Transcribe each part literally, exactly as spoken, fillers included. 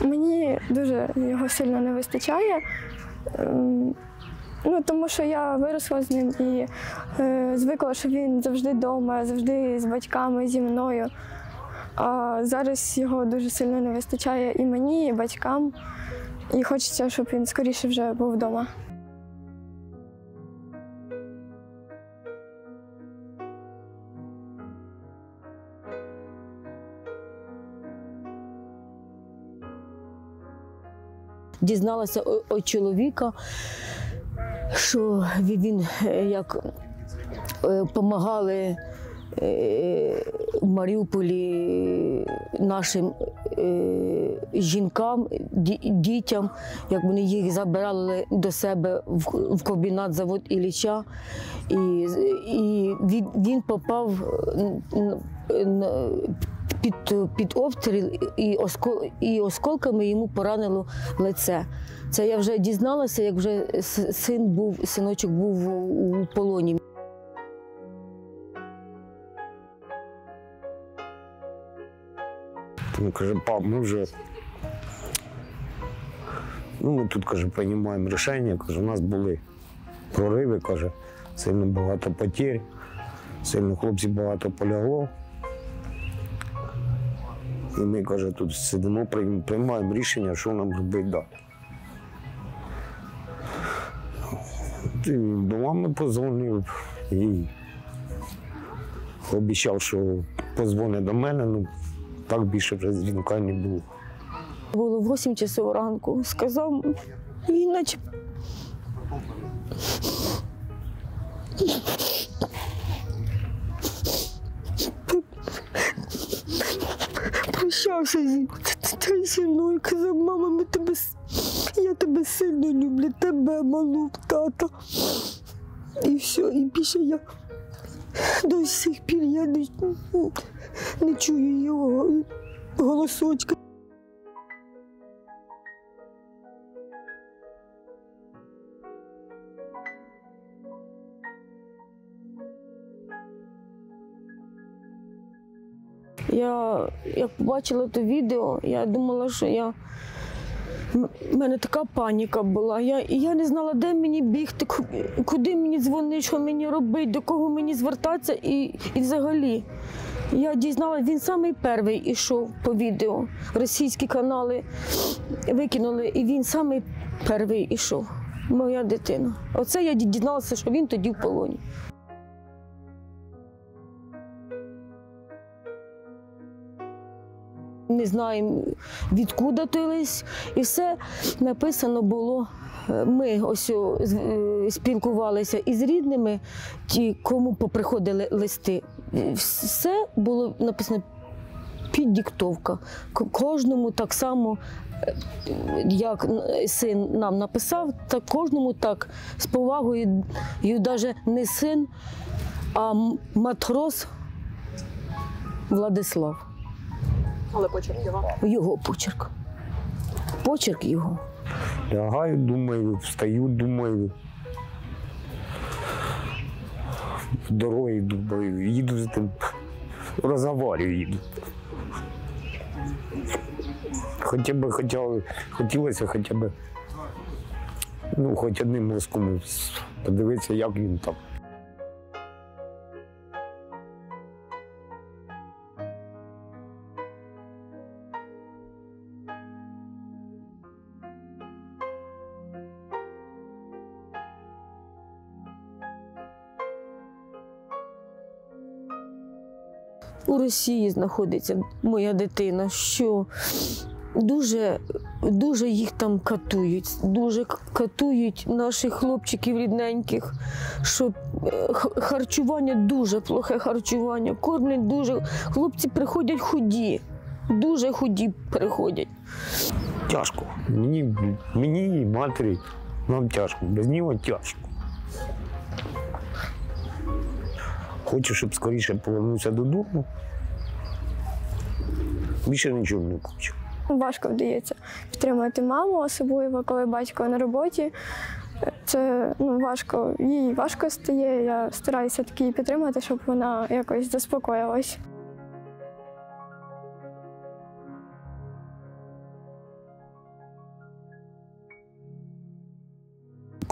Мені дуже його сильно не вистачає, ну, тому що я виросла з ним і е, звикла, що він завжди вдома, завжди з батьками, зі мною. А зараз його дуже сильно не вистачає і мені, і батькам. І хочеться, щоб він скоріше вже був вдома. Дізналася від чоловіка, що він, як допомагали в Маріуполі нашим жінкам, дітям, як вони їх забирали до себе в комбінат завод Ілліча. І, і він, він попав під, під обстріл і, оскол, і осколками йому поранило лице. Це я вже дізналася, як вже син був, синочок був у полоні. Він каже, пап, ми вже, ну ми тут, каже, приймаємо рішення, каже, у нас були прориви, каже, сильно багато потерь, сильно хлопців багато полягло. І ми, каже, тут сидимо, приймаємо рішення, що нам робити далі. До мами подзвонив і обіцяв, що подзвонить до мене, ну так більше вже дзвінка не було. Було вісім часов ранку, сказав, він наче прощався зі мною, казав, мама, ми тебе, я тебе сильно люблю, тебе, малу, тата. І все, і більше я до сих пір я не, не чую його голосочка. Я, як побачила це відео, я думала, що я... У мене така паніка була. Я, я не знала, де мені бігти, куди мені дзвонити, що мені робити, до кого мені звертатися. І, і взагалі, я дізналася, він самий перший йшов по відео. Російські канали викинули, і він самий перший йшов. Моя дитина. Оце я дізналася, що він тоді в полоні. Не знаємо, відкуди той лист. І все написано було. Ми ось спілкувалися із рідними, ті, кому поприходили листи. Все було написано під диктовка. Кожному так само, як син нам написав, так кожному так з повагою. І навіть не син, а матрос Владислав. Але почерк його? Його почерк. Почерк його. Лягаю, думаю, встаю, думаю. В дорогі думаю, їду з тим, розговорю їду. Хоча б, хоча, хотілося хоча б, ну, хоч одним мозком подивитися, як він там. У Росії знаходиться моя дитина, що дуже, дуже їх там катують, дуже катують наших хлопчиків рідненьких, що харчування дуже плохе харчування, кормлять дуже, хлопці приходять худі, дуже худі приходять. Тяжко. Мені, мені і матері, нам тяжко, без нього тяжко. Хочу, щоб скоріше повернувся додому. Більше нічого не хочу. Важко вдається підтримати маму, особливо коли батько на роботі. Це ну, важко, їй важко стає. Я стараюся таки її підтримати, щоб вона якось заспокоїлась.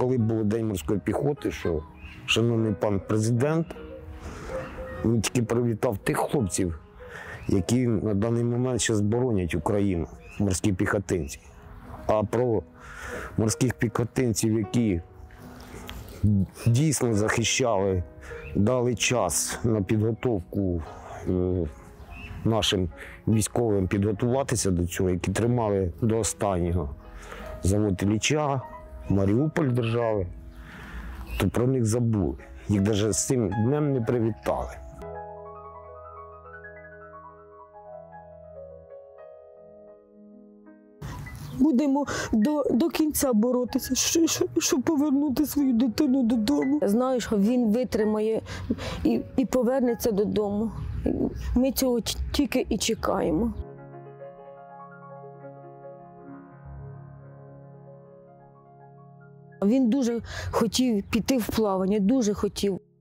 коли був День морської піхоти, що шановний пан президент, він тільки привітав тих хлопців, які на даний момент зараз боронять Україну, морські піхотинці. А про морських піхотинців, які дійсно захищали, дали час на підготовку е, нашим військовим підготуватися до цього, які тримали до останнього завод Ілліча, Маріуполь держави, то про них забули. Їх навіть з цим днем не привітали. Будемо до, до кінця боротися, щоб, щоб повернути свою дитину додому. Знаю, що він витримає і, і повернеться додому. Ми цього тільки і чекаємо. Він дуже хотів піти в плавання, дуже хотів.